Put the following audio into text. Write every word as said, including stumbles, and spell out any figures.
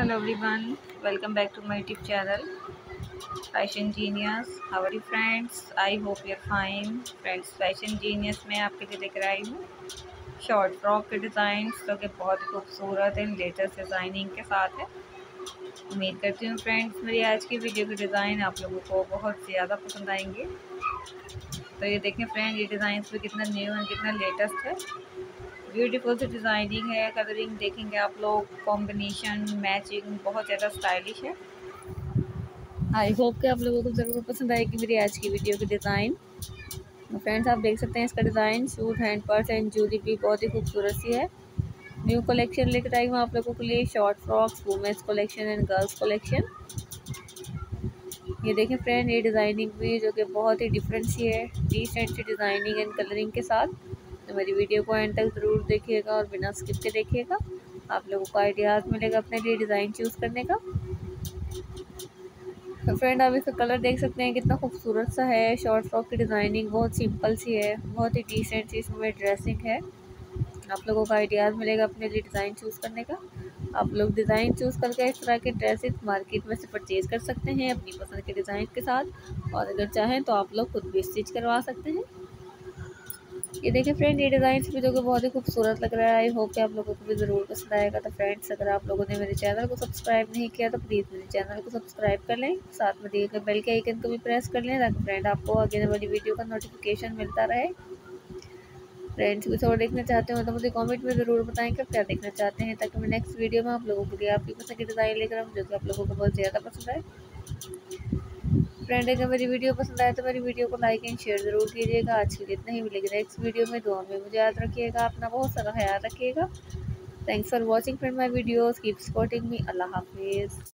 Hello everyone, welcome back to my YouTube channel Fashion Genius. How are you friends? I hope you're fine. Friends, Fashion Genius में आपके लिए लेकर आई हूँ short frock के design जो कि बहुत ही खूबसूरत एंड लेटेस्ट डिज़ाइनिंग के साथ है। उम्मीद करती हूँ फ्रेंड्स मेरी आज की वीडियो के डिज़ाइन आप लोगों को बहुत ज़्यादा पसंद आएंगे। तो ये देखें फ्रेंड, ये डिज़ाइन भी कितना न्यू एंड कितना लेटेस्ट है। ब्यूटीफुल सी डिज़ाइनिंग है, कलरिंग देखेंगे आप लोग, कॉम्बिनेशन मैचिंग बहुत ज़्यादा स्टाइलिश है। आई होप कि आप लोगों को ज़रूर पसंद आएगी मेरी आज की वीडियो की डिज़ाइन। तो फ्रेंड्स आप देख सकते हैं इसका design, suit, hand purse and jewellery भी बहुत ही खूबसूरत सी है। न्यू कलेक्शन लेकर आई हूँ आप लोगों के लिए, short frocks, women's collection and girls collection. ये देखें फ्रेंड, ये डिज़ाइनिंग भी जो कि बहुत ही डिफरेंट सी है, डिसेंट सी डिज़ाइनिंग एंड कलरिंग के साथ। तो मेरी वीडियो को एंड तक ज़रूर देखिएगा और बिना स्किप के देखिएगा, आप लोगों को आइडियाज़ मिलेगा अपने लिए डिज़ाइन चूज़ करने का। तो फ्रेंड आप इसका कलर देख सकते हैं कितना खूबसूरत सा है। शॉर्ट फ्रॉक की डिज़ाइनिंग बहुत सिंपल सी है, बहुत ही डिसेंट सी इसमें ड्रेसिंग है। आप लोगों को आइडियाज़ मिलेगा अपने लिए डिज़ाइन चूज़ करने का। आप लोग डिज़ाइन चूज़ करके इस तरह के ड्रेसेस मार्केट में से परचेज़ कर सकते हैं अपनी पसंद के डिज़ाइन के साथ, और अगर चाहें तो आप लोग खुद भी स्टिच करवा सकते हैं। ये देखिए फ्रेंड, ये डिज़ाइन भी जो कि बहुत ही खूबसूरत लग रहा है। आई होप कि आप लोगों को भी ज़रूर पसंद आएगा। तो फ्रेंड्स अगर आप लोगों ने मेरे चैनल को सब्सक्राइब नहीं किया तो प्लीज़ मेरे चैनल को सब्सक्राइब कर लें, साथ में दिए गए बेल के आइकन को भी प्रेस कर लें ताकि फ्रेंड आपको आगे वाली वीडियो का नोटिफिकेशन मिलता रहे। फ्रेंड्स कुछ और देखना चाहते हो तो मुझे कमेंट में ज़रूर बताएं कि क्या देखना चाहते हैं, ताकि मैं नेक्स्ट वीडियो में आप लोगों के लिए आपकी पसंद की डिज़ाइन लेकर आऊँ जो कि आप लोगों को बहुत ज़्यादा पसंद आए। फ्रेंड अगर मेरी वीडियो पसंद आए तो मेरी वीडियो को लाइक एंड शेयर ज़रूर कीजिएगा। आज के लिए इतना ही, मिलेगी नेक्स्ट वीडियो में। दुआ में मुझे याद रखिएगा, अपना बहुत सारा ख्याल रखिएगा। Thanks for watching friend my videos, keep supporting me. अल्लाह हाफिज़।